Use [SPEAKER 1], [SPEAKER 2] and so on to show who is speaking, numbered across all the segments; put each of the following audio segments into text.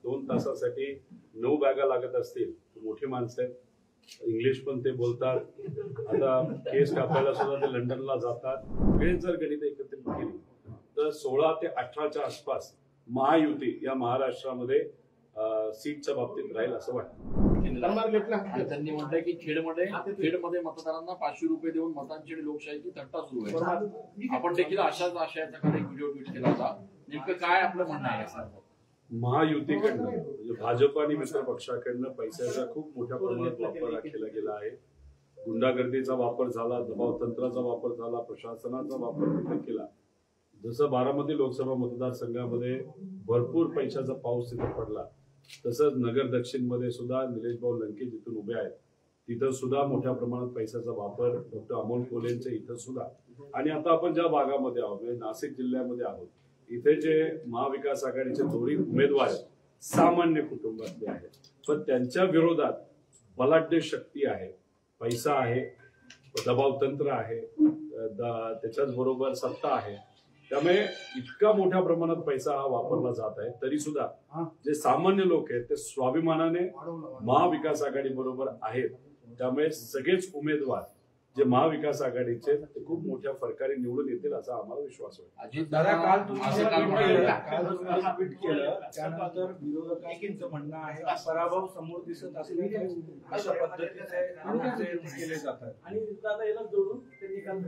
[SPEAKER 1] 2 तासासाठी 9 बॅगा लागत असतील, मोठी माणसं आहेत, इंग्लिश पण ते बोलतात, आता केस कापायला सुद्धा ते लंडनला जातात. हे जर गणित एकत्रित केली तर 16 ते 18च्या आसपास महायुती या महाराष्ट्रामध्ये सीटच्या बाबतीत राहील असं वाटतं.
[SPEAKER 2] त्यांनी म्हटलंय की खेडमध्ये मतदारांना 500 रुपये देऊन मतांची लोकशाहीची थट्टा सुरू आहे. आपण देखील अशाच आशयाचा एक व्हिडिओ ट्विट केला होता. नेमकं काय आपलं म्हणणं आहे?
[SPEAKER 1] महायुतीकडनं म्हणजे भाजप आणि मित्र पक्षाकडनं पैशाचा खूप मोठ्या प्रमाणात वापर केला गेला आहे. गुंडागर्दीचा वापर झाला, दबाव तंत्राचा वापर झाला, प्रशासनाचा वापर तिथे केला. जसं बारामती लोकसभा मतदारसंघामध्ये भरपूर पैशाचा पाऊस तिथे पडला, तसंच नगर दक्षिण मध्ये सुद्धा निलेश भाऊ लंके जिथून उभे आहेत तिथं सुद्धा मोठ्या प्रमाणात पैशाचा वापर डॉक्टर अमोल कोल्हेंच्या इथं सुद्धा. आणि आता आपण ज्या भागामध्ये आहोत म्हणजे नाशिक जिल्ह्यामध्ये आहोत, इथे जे महाविकास आघाडीचे दोन्ही उमेदवार सामान्य कुटुंबातले आहेत, पण त्यांच्या विरोधात बलाढ्य शक्ती आहे, पैसा आहे, दबाव तंत्र आहे, त्याच्याच बरोबर सत्ता आहे. त्यामुळे इतका मोठ्या प्रमाणात पैसा हा वापरला जात आहे, तरी सुद्धा जे सामान्य लोक आहेत ते स्वाभिमानाने महाविकास आघाडी बरोबर आहेत. त्यामुळे सगळेच उमेदवार जे महाविकास आघाडीचे ते खूप मोठ्या फरकाने निवडून येतील असा आम्हाला विश्वास आहे.
[SPEAKER 3] त्यानंतर विरोधकांचं म्हणणं आहे पराभव समोर दिसत असले अशा पद्धतीचे केले जातात. आणि याला जोडून त्यांनी काल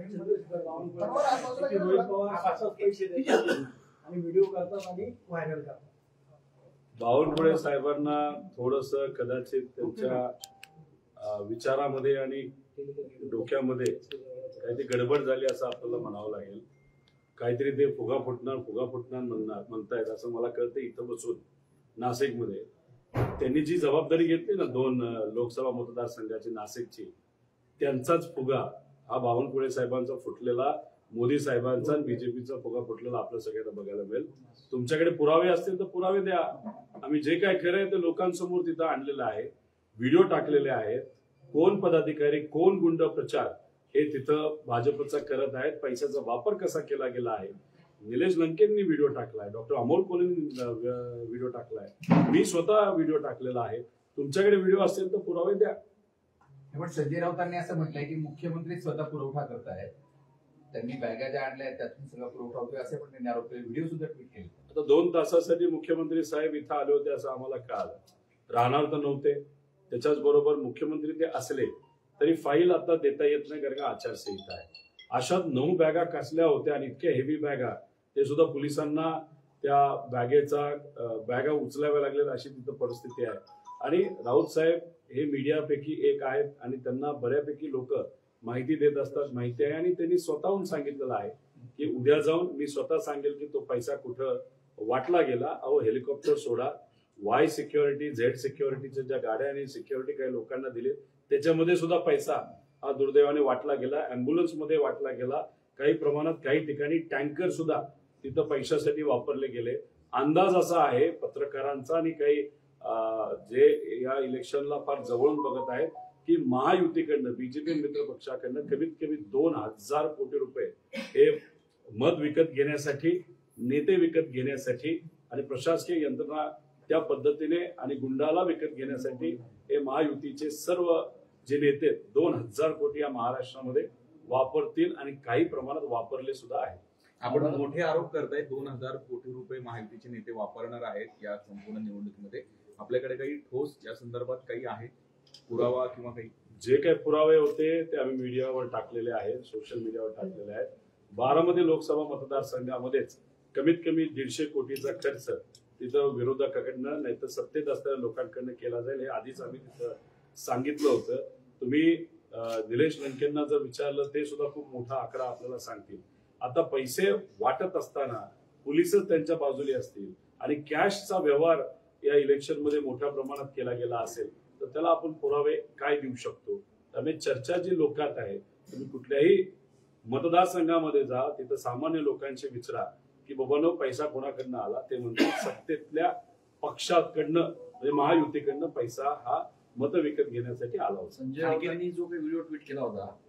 [SPEAKER 3] रोहित पवार पैसे देतात आणि व्हिडिओ करतात आणि व्हायरल करतात.
[SPEAKER 1] बावनकुळे साहेबांना थोडस कदाचित त्यांच्या विचारामध्ये आणि डोक्यामध्ये काहीतरी गडबड झाली असं आपल्याला म्हणावं लागेल. काहीतरी ते फुगा फुटणार म्हणतायत असं मला कळतं. इथं बसून नाशिकमध्ये त्यांनी जी जबाबदारी घेतली ना 2 लोकसभा मतदारसंघाची नाशिकची, त्यांचाच फुगा हा बावनकुळे साहेबांचा फुटलेला, मोदी साहेबांचा आणि बीजेपीचा फुगा फुटलेला आपल्या सगळ्यांना बघायला मिळेल. तुमच्याकडे पुरावे असतील तर पुरावे द्या. आम्ही जे काय खरं आहे ते लोकांसमोर तिथं आणलेलं आहे, व्हिडिओ टाकलेले आहेत. कोण पदाधिकारी कोण गुंड प्रचार हे तिथं भाजपचा करत आहेत, पैशाचा वापर कसा केला गेला आहे. निलेश लंकेंनी व्हिडिओ टाकलाय, डॉक्टर अमोल कोल्हेंनी व्हिडिओ टाकलाय, मी स्वतः व्हिडिओ टाकलेला आहे. तुमच्याकडे व्हिडिओ असेल तर पुरावे द्या.
[SPEAKER 4] पण संजय राऊतांनी असं म्हटलंय की मुख्यमंत्री स्वतः पुरवठा करतायत, त्यांनी बॅगा ज्या आणल्या आहेत त्यातून सगळा पुरवठा होतोय असे पण त्यांनी आरोप केले. व्हिडिओ सुद्धा ट्विट केले.
[SPEAKER 1] आता 2 तासासाठी मुख्यमंत्री साहेब इथं आले होते असं आम्हाला कळालं. राहणार तर नव्हते, त्याच्याच बरोबर मुख्यमंत्री ते असले तरी फाईल आता देता येत नाही कारण का आचारसंहिता आहे. अशात 9 बॅगा कसल्या होत्या आणि इतक्या हेवी बॅगा, ते सुद्धा पोलिसांना त्या बॅगा उचलाव्या लागल्या अशी तिथं परिस्थिती आहे. आणि राऊत साहेब हे मीडियापैकी एक आहेत आणि त्यांना बऱ्यापैकी लोक माहिती देत असतात, माहिती आहे. आणि त्यांनी स्वतःहून सांगितलेलं आहे की उद्या जाऊन मी स्वतः सांगेल की तो पैसा कुठं वाटला गेला. अहो हेलिकॉप्टर सोडा, वाय सिक्युरिटी, झेड सिक्युरिटीच्या ज्या गाड्या आणि सिक्युरिटी काही लोकांना दिले त्याच्यामध्ये सुद्धा पैसा हा दुर्दैवाने वाटला गेला. अँब्युलन्स मध्ये वाटला गेला, काही प्रमाणात काही ठिकाणी टँकर सुद्धा तिथं पैशासाठी वापरले गेले. अंदाज असा आहे पत्रकारांचा आणि काही जे या इलेक्शनला फार जवळून बघत आहेत की महायुतीकडनं बीजेपी मित्र पक्षाकडनं कमीत कमी 2000 कोटी रुपये हे मत विकत घेण्यासाठी, नेते विकत घेण्यासाठी आणि प्रशासकीय यंत्रणा त्या पद्धतीने आणि गुंडाला विकत घेण्यासाठी हे महायुतीचे सर्व जे नेते 2000 कोटी या महाराष्ट्रामध्ये वापरतील आणि काही प्रमाणात वापरले सुद्धा आहेत.
[SPEAKER 5] आपण मोठे आरोप करताय 2000 कोटी रुपये महायुतीचे नेते वापरणार आहेत या संपूर्ण निवडणुकीमध्ये. आपल्याकडे काही ठोस या संदर्भात काही आहे पुरावा किंवा काही?
[SPEAKER 1] जे काही पुरावे होते ते आम्ही मीडियावर टाकलेले आहेत, सोशल मीडियावर टाकलेले आहेत. बारामती लोकसभा मतदारसंघामध्येच कमीत कमी 150 कोटीचा खर्च तिथं विरोधकाकडनं नाही तर सत्तेत असलेल्या लोकांकडनं केला जाईल हे आधीच आम्ही तिथं सांगितलं होतं. तुम्ही निलेश लंकेंना जर विचारलं ते सुद्धा खूप मोठा आकडा आपल्याला सांगतील. आता पैसे वाटत असताना पोलिसच त्यांच्या बाजूला असतील आणि कॅशचा व्यवहार या इलेक्शन मध्ये मोठ्या प्रमाणात केला गेला असेल तर त्याला आपण पुरावे काय देऊ शकतो. त्यामुळे चर्चा जी लोकात आहे, तुम्ही कुठल्याही मतदारसंघामध्ये जा, तिथं सामान्य लोकांशी विचारा की बाबांनो पैसा कोणाकडनं आला. ते म्हणतात सत्तेतल्या पक्षाकडनं म्हणजे महायुतीकडनं पैसा हा मत विकत घेण्यासाठी आला होता.
[SPEAKER 2] संजय राऊतांनी जो काही व्हिडिओ ट्विट केला होता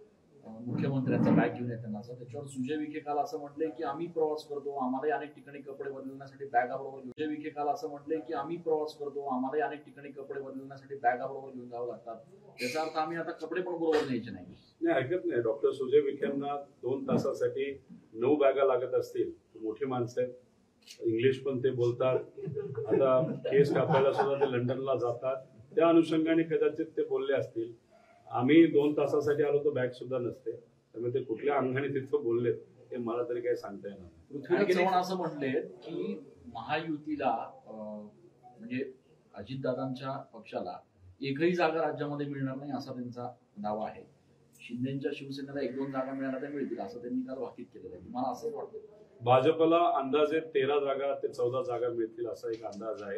[SPEAKER 2] मुख्यमंत्र्यांचा बॅग घेऊन येताना त्याच्यावर सुजय विखे काल असं म्हटले की आम्ही प्रवास करतो, आम्हालाही अनेक ठिकाणी कपडे बदलण्यासाठी बॅगा बरोबर. सुजय विखे काल असं म्हटले की आम्ही प्रवास करतो, आम्हालाही अनेक ठिकाणी कपडे बदलण्यासाठी बॅगा बरोबर घेऊन जावं लागतात. त्याचा अर्थ आम्ही आता कपडे पण बरोबर न्यायचे नाही.
[SPEAKER 1] ऐकत नाही. डॉक्टर सुजय विखेंना 2 तासासाठी 9 बॅगा लागत असतील. मोठी माणसं आहेत, इंग्लिश पण ते बोलतात. आता केस कापायला सुद्धा ते लंडनला जातात. त्या अनुषंगाने कदाचित ते बोलले असतील. आम्ही 2 तासासाठी आलो तर बॅग सुद्धा नसते. त्यामुळे ते कुठल्या अंगाने तिथं बोलले ते मला तरी काही सांगता येणार नाही.
[SPEAKER 2] पृथ्वीराज चव्हाण असं म्हटले की महायुतीला म्हणजे अजितदादांच्या पक्षाला एकही जागा राज्यामध्ये मिळणार नाही असा त्यांचा दावा आहे. शिंदेच्या शिवसेनेला 1-2 जागा मिळाल्या तर मिळतील असं त्यांनी काल भाकीत केलेलं आहे. मला असंच वाटतं.
[SPEAKER 1] भाजपला अंदाजे 13 जागा ते 14 जागा मिळतील असा एक अंदाज आहे.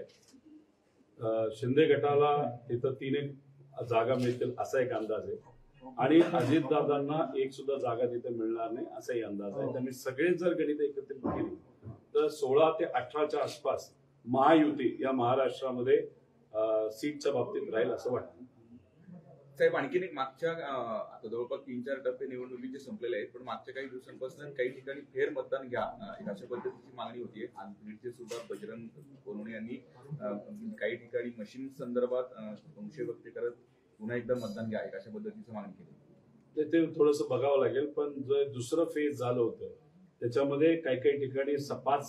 [SPEAKER 1] शिंदे गटाला तिथं 3 जागा मिळतील असा एक अंदाज आहे. आणि अजितदादांना 1 सुद्धा जागा तिथे मिळणार नाही असाही अंदाज आहे. त्यांनी सगळे जर गणित एकत्रित केली तर 16 ते 18च्या आसपास महायुती या महाराष्ट्रामध्ये सीटच्या बाबतीत राहील असं वाटतं.
[SPEAKER 5] साहेब, आणखीन एक मागच्या आता जवळपास 3-4 टप्पे निवडणुकीचे संपलेले आहेत, पण मागच्या काही दिवसांपासून काही ठिकाणी फेर मतदान घ्या अशा पद्धतीची मागणी होतीये. बीडचे सुद्धा बजरंग सोनवणे यांनी काही ठिकाणी मशीन संदर्भात संशय व्यक्त करत पुन्हा एकदा मतदान घ्या अशा पद्धतीची मागणी केली.
[SPEAKER 1] ते थोडंसं बघावं लागेल. पण जो दुसरं फेज झालं होतं त्याच्यामध्ये काही ठिकाणी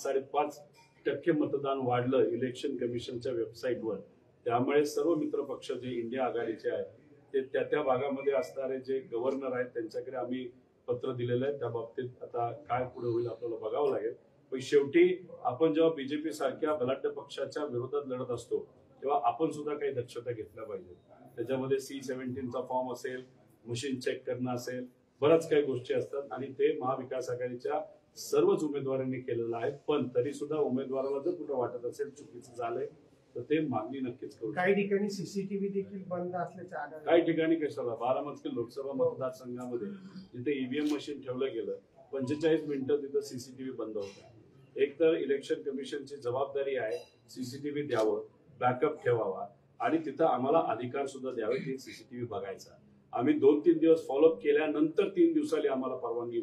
[SPEAKER 1] 5-5.5% मतदान वाढलं इलेक्शन कमिशनच्या वेबसाईटवर. त्यामुळे सर्व मित्र पक्ष जे इंडिया आघाडीचे आहेत ते त्या भागामध्ये असणारे जे गव्हर्नर आहेत त्यांच्याकडे आम्ही पत्र दिलेलं आहे. त्या बाबतीत आता काय पुढे होईल आपल्याला बघावं लागेल. पण शेवटी आपण जेव्हा बीजेपी सारख्या बलाढ्य पक्षाच्या विरोधात लढत असतो तेव्हा आपण सुद्धा काही दक्षता घेतल्या पाहिजे. त्याच्यामध्ये C-17चा फॉर्म असेल, मशीन चेक करणं असेल, बऱ्याच काही गोष्टी असतात आणि ते महाविकास आघाडीच्या सर्वच उमेदवारांनी केलेलं आहे. पण तरी सुद्धा उमेदवाराला जर कुठं वाटत असेल चुकीचं झालंय तर ते मागणी नक्कीच करू.
[SPEAKER 6] काही ठिकाणी सीसीटीव्ही देखील बंद असल्याचे आढळले.
[SPEAKER 1] काही ठिकाणी कशाला बारामती लोकसभा मतदारसंघामध्ये जिथे ईव्हीएम मशीन ठेवलं गेलं 45 मिनिटं तिथं सीसीटीव्ही बंद होता. एक तर इलेक्शन कमिशनची जबाबदारी आहे सीसीटीव्ही द्यावं, बॅकअप ठेवावा आणि तिथं आम्हाला अधिकार सुद्धा द्यावे की सीसीटीव्ही बघायचा. आम्ही 2-3 दिवस फॉलोअप केल्यानंतर 3 दिवसांनी आम्हाला परवानगी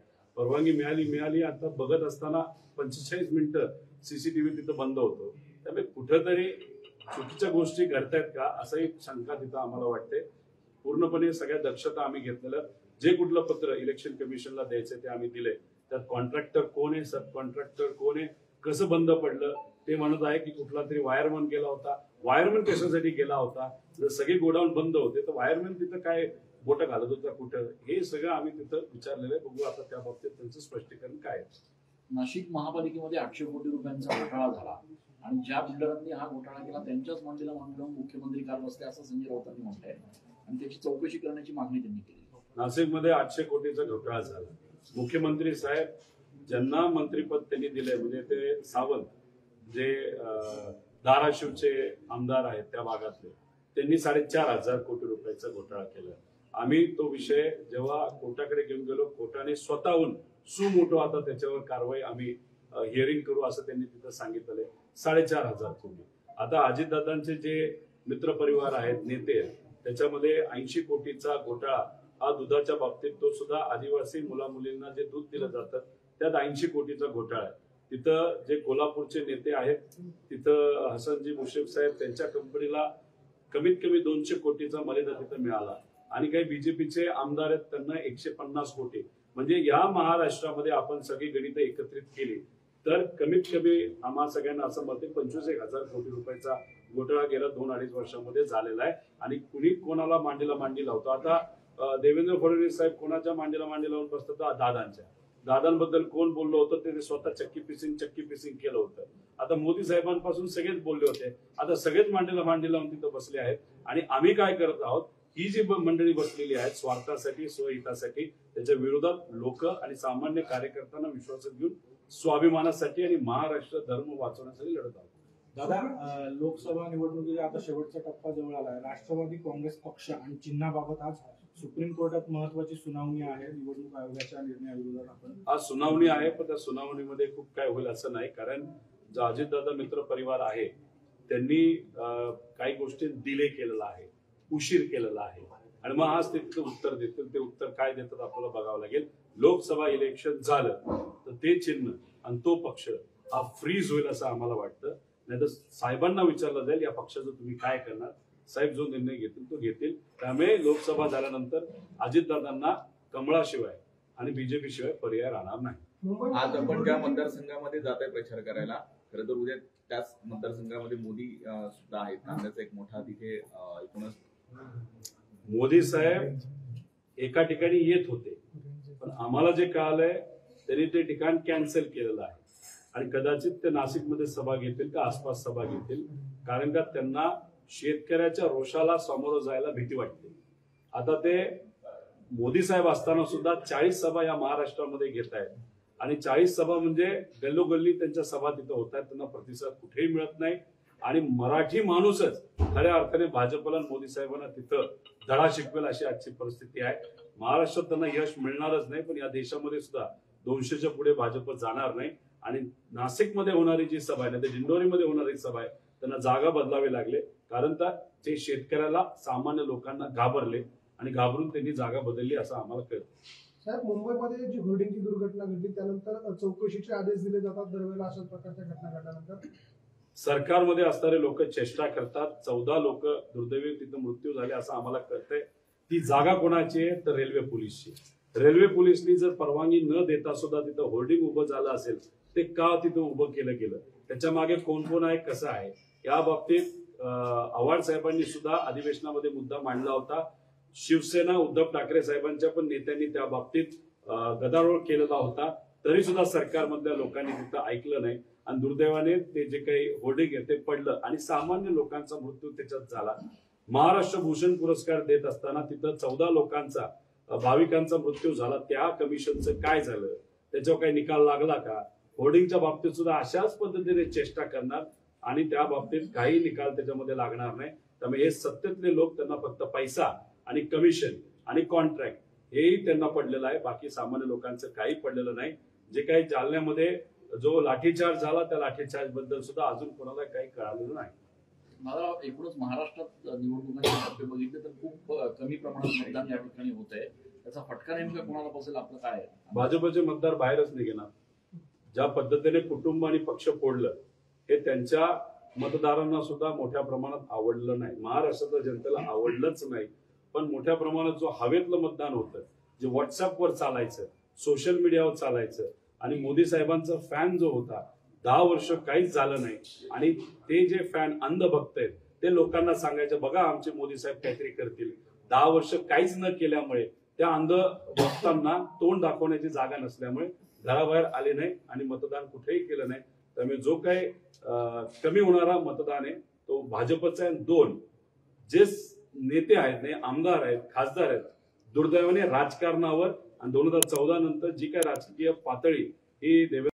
[SPEAKER 1] मिळाली. आता बघत असताना 45 मिनिटं सीसीटीव्ही तिथं बंद होतो. त्यामुळे कुठेतरी चुकीच्या गोष्टी घडतायत का असंही शंका तिथं आम्हाला वाटते. पूर्णपणे सगळ्या दक्षता आम्ही घेतलेलं. जे कुठलं पत्र इलेक्शन कमिशनला द्यायचं ते आम्ही दिले. त्यात कॉन्ट्रॅक्टर कोण आहे, सब कॉन्ट्रॅक्टर कोण आहे, कसं बंद पडलं ते म्हणत आहे की कुठला तरी वायरमन गेला होता. वायरमन कशासाठी गेला होता? जर सगळे गोडाऊन बंद होते तर वायरमन तिथं काय बोटं घालत होता कुठं, हे सगळं आम्ही तिथं विचारलेलं आहे. बघू आता त्या बाबतीत त्यांचं स्पष्टीकरण काय आहे.
[SPEAKER 2] नाशिक महापालिकेमध्ये 800 कोटी रुपयांचा घोटाळा झाला आणि ज्या बिल्डरांनी हा घोटाळा केला त्यांच्याच मांडीला मांडून मुख्यमंत्री काल बसले असं संजय राऊतांनी म्हटलंय आणि त्याची चौकशी करण्याची मागणी त्यांनी केली.
[SPEAKER 1] नाशिकमध्ये 800 कोटीचा घोटाळा झाला. मुख्यमंत्री साहेब ज्यांना मंत्रीपद त्यांनी दिलंय म्हणजे ते सावंत जे धाराशिवचे आमदार आहेत त्या भागातले, त्यांनी 4,500 कोटी रुपयाचा घोटाळा केला. आम्ही तो विषय जेव्हा कोर्टाकडे घेऊन गेलो, कोर्टाने स्वतःहून सुमोटो आता त्याच्यावर कारवाई आम्ही हिअरिंग करू असं त्यांनी तिथं सांगितलंय. 4,500 कोटी. आता अजितदादांचे जे मित्रपरिवार आहेत, नेते आहेत, त्याच्यामध्ये 80 कोटीचा घोटाळा हा दुधाच्या बाबतीत, तो सुद्धा आदिवासी मुलामुलींना जे दूध दिलं जातं त्यात 80 कोटीचा घोटाळा आहे. तिथं जे कोल्हापूरचे नेते आहेत तिथं हसनजी मुश्रीफ साहेब त्यांच्या कंपनीला कमीत कमी 200 कोटीचा मर्यादा तिथं मिळाला आणि काही बीजेपीचे आमदार आहेत त्यांना 150 कोटी. म्हणजे या महाराष्ट्रामध्ये आपण सगळी गणितं एकत्रित केली तर कमीत कमी आम्हा सगळ्यांना असं मत 25,000 कोटी रुपयाचा घोटाळा गेल्या 2-2.5 वर्षामध्ये झालेला आहे. आणि कुणी कोणाला मांडीला मांडी लावतो. आता देवेंद्र फडणवीस साहेब कोणाच्या मांडीला मांडी लावून बसतात? दादांबद्दल कोण बोललं होतं ते स्वतः चक्की पिसिंग केलं होतं. आता मोदी साहेबांपासून सगळेच बोलले होते. आता सगळेच मांडीला मांडी लावून तिथं बसले आहेत आणि आम्ही काय करत आहोत, ही जी मंडळी बसलेली आहेत स्वार्थासाठी, स्वहितासाठी, त्याच्या विरोधात लोक आणि सामान्य कार्यकर्त्यांना विश्वासात घेऊन स्वाभिमानासाठी आणि महाराष्ट्र धर्म वाचवण्यासाठी लढत आहोत.
[SPEAKER 3] दादा, लोकसभा निवडणुकीचा आता शेवटचा टप्पा जवळ आला आहे. राष्ट्रवादी काँग्रेस पक्ष आणि चिन्हाबाबत आज सुप्रीम कोर्टात महत्वाची सुनावणी आहे. निवडणूक आयोगाच्या निर्णयाविरोधात आपण
[SPEAKER 1] आज सुनावणी आहे, पण त्या सुनावणीमध्ये खूप काय होईल असं नाही. कारण जो अजितदादा मित्र परिवार आहे त्यांनी काही गोष्टी डिले केलेला आहे, उशीर केलेला आहे आणि मग आज ते तिथं उत्तर देतील. ते उत्तर काय देतात आपल्याला बघावं लागेल. लोकसभा इलेक्शन झालं तर ते चिन्ह आणि तो पक्ष हा फ्रीज होईल असं आम्हाला वाटतं. नाही तर साहेबांना विचारलं जाईल या पक्षाचं तुम्ही काय करणार. साहेब जो निर्णय घेतील तो घेतील. त्यामुळे लोकसभा झाल्यानंतर अजितदादांना कमळाशिवाय आणि बीजेपी शिवाय पर्याय राहणार नाही.
[SPEAKER 5] आज आपण ज्या मतदारसंघामध्ये जात आहे प्रचार करायला, खरं तर उद्या त्याच मतदारसंघामध्ये मोदी सुद्धा आहेत. नांदेडचा एक मोठा तिथे एकूणच
[SPEAKER 1] मोदी साहेब एका ठिकाणी येत होते, पण आम्हाला जे कळालंय त्यांनी ते ठिकाण कॅन्सल केलेलं आहे आणि कदाचित ते नाशिकमध्ये सभा घेतील का आसपास सभा घेतील. कारण का त्यांना शेतकऱ्याच्या रोषाला सामोरं जायला भीती वाटते. आता ते मोदी साहेब असताना सुद्धा 40 सभा या महाराष्ट्रामध्ये घेत आहेत आणि 40 सभा म्हणजे गल्लोगल्ली त्यांच्या सभा तिथं होत आहेत. त्यांना प्रतिसाद कुठेही मिळत नाही आणि मराठी माणूसच खऱ्या अर्थाने भाजपला मोदी साहेबांना तिथं धडा शिकवेल अशी आजची परिस्थिती आहे. महाराष्ट्रात त्यांना यश मिळणारच नाही, पण या देशामध्ये सुद्धा 200च्या पुढे भाजप जाणार नाही. आणि नाशिकमध्ये होणारी जी सभा आहे, दिंडोरीमध्ये होणारी सभा आहे, त्यांना जागा बदलावे लागले कारण ते शेतकऱ्याला सामान्य लोकांना घाबरले आणि घाबरून त्यांनी जागा बदलली असं आम्हाला कळतं.
[SPEAKER 6] साहेब, मुंबईमध्ये जी होर्डिंगची दुर्घटना घडली त्यानंतर चौकशीचे आदेश दिले जातात दरवेळेला अशाच प्रकारच्या घटना घडल्यानंतर.
[SPEAKER 1] सरकारमध्ये असणारे लोक चेष्टा करतात. 14 लोक दुर्दैवी तिथं मृत्यू झाले असं आम्हाला कळतंय. ती जागा कोणाची आहे तर रेल्वे पोलीसची. रेल्वे पोलीसनी जर परवानगी न देता सुद्धा तिथं होर्डिंग उभं झालं असेल ते का तिथं उभं केलं गेलं, त्याच्या मागे कोण कोण आहे, कसं आहे, या बाबतीत आव्हाड साहेबांनी सुद्धा अधिवेशनामध्ये मुद्दा मांडला होता. शिवसेना उद्धव ठाकरे साहेबांच्या पण नेत्यांनी त्या बाबतीत गदारोळ केलेला होता. तरी सुद्धा सरकारमधल्या लोकांनी तिथं ऐकलं नाही आणि दुर्दैवाने ते जे काही होर्डिंग आहे ते पडलं आणि सामान्य लोकांचा मृत्यू त्याच्यात झाला. महाराष्ट्र भूषण पुरस्कार देत असताना तिथं 14 लोकांचा भाविकांचा मृत्यू झाला. त्या कमिशनचं काय झालं, त्याच्यावर काही निकाल लागला का? होर्डिंगच्या बाबतीत सुद्धा अशाच पद्धतीने चेष्टा करणार आणि त्या बाबतीत काही निकाल त्याच्यामध्ये लागणार नाही. त्यामुळे हे सत्तेतले लोक, त्यांना फक्त पैसा आणि कमिशन आणि कॉन्ट्रॅक्ट हेही त्यांना पडलेलं आहे. बाकी सामान्य लोकांचं काही पडलेलं नाही. जे काही जालन्यामध्ये जो लाठीचार्ज झाला त्या लाठीचार्ज बद्दल सुद्धा अजून कोणाला काही कळालेलं नाही.
[SPEAKER 2] मला एकूणच महाराष्ट्रात निवडणुकांचे टप्पे बघितले तर खूप कमी प्रमाणात मतदान या ठिकाणी होत आहे. त्याचा फटका नेमका कोणाला बसेल आपलं काय आहे?
[SPEAKER 1] भाजपचे मतदार बाहेरच निघणार. ज्या पद्धतीने कुटुंब आणि पक्ष फोडलं हे त्यांच्या मतदारांना सुद्धा मोठ्या प्रमाणात आवडलं नाही. महाराष्ट्रातल्या जनतेला आवडलंच नाही. पण मोठ्या प्रमाणात जो हवेतलं मतदान होतं, जे व्हॉट्सअपवर चालायचं, सोशल मीडियावर चालायचं आणि मोदी साहेबांचा फॅन जो होता, 10 वर्ष काहीच झालं नाही आणि ते जे फॅन अंध भक्त आहेत ते लोकांना सांगायचं बघा आमचे मोदी साहेब काहीतरी करतील. 10 वर्ष काहीच न केल्यामुळे त्या अंध भक्तांना तोंड दाखवण्याची जागा नसल्यामुळे घराबाहेर आले नाही आणि मतदान कुठेही केलं नाही. त्यामुळे जो काही कमी होणारा मतदान आहे तो भाजपचा आहे. 2 जे नेते आहेत, नाही आमदार आहेत, खासदार आहेत, दुर्दैवाने राजकारणावर आणि 2014 नंतर जी काही राजकीय पातळी ही